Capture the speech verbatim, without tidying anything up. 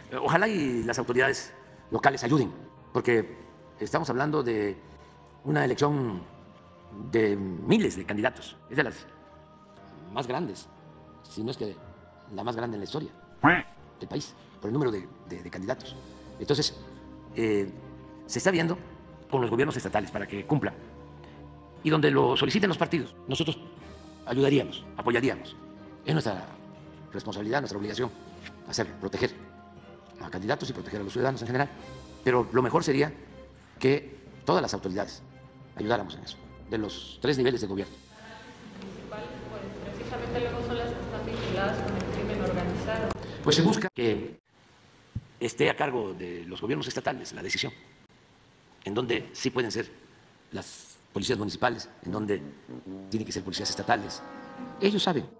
Ojalá y las autoridades locales ayuden, porque estamos hablando de una elección de miles de candidatos, es de las más grandes, si no es que la más grande en la historia del país, por el número de, de, de candidatos. Entonces, eh, se está viendo con los gobiernos estatales para que cumplan. Y donde lo soliciten los partidos, nosotros ayudaríamos, apoyaríamos. Es nuestra responsabilidad, nuestra obligación hacerlo, proteger a candidatos y proteger a los ciudadanos en general. Pero lo mejor sería que todas las autoridades ayudáramos en eso, de los tres niveles de gobierno. Pues, precisamente luego son las que están vinculadas con el crimen organizado. Pues se busca que esté a cargo de los gobiernos estatales la decisión, en donde sí pueden ser las policías municipales, en donde tienen que ser policías estatales. Ellos saben.